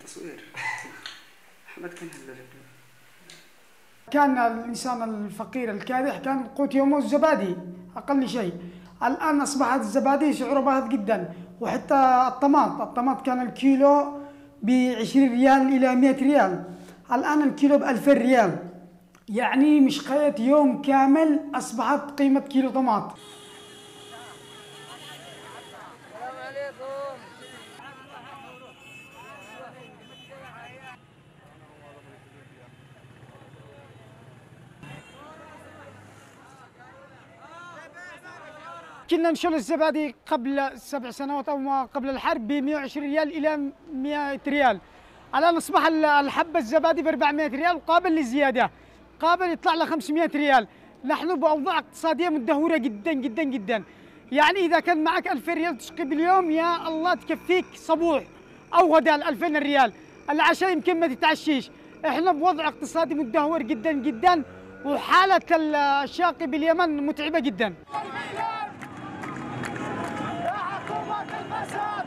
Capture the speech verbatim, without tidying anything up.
تصوير. أحمد كان هالرجل. كان الإنسان الفقير الكادح كان قوت يومه الزبادي أقل شيء. الآن أصبحت الزبادي سعره باهظ جدا، وحتى الطماط، الطماط كان الكيلو بعشرين ريال إلى مئة ريال، الآن الكيلو بألفين ريال. يعني مشقية يوم كامل أصبحت قيمة كيلو طماط. السلام عليكم. كنا نشيل الزبادي قبل سبع سنوات أو ما قبل الحرب ب مئة وعشرين ريال إلى مئة ريال. الآن أصبح الحبة الزبادي ب أربعمئة ريال وقابل للزيادة، قابل يطلع له خمسمئة ريال. نحن بأوضاع اقتصادية مدهورة جدا جدا جدا. يعني إذا كان معك ألفين ريال تشقي باليوم يا الله تكفيك صبوح أو غداء ألفين ريال، العشاء يمكن ما تتعشيش. إحنا بوضع اقتصادي مدهور جدا جدا، وحالة الشاقي باليمن متعبة جدا. يا حكومة المساء